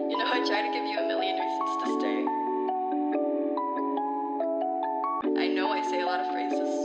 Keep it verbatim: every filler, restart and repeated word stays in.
You know, I try to give you a million reasons to stay. I know I say a lot of phrases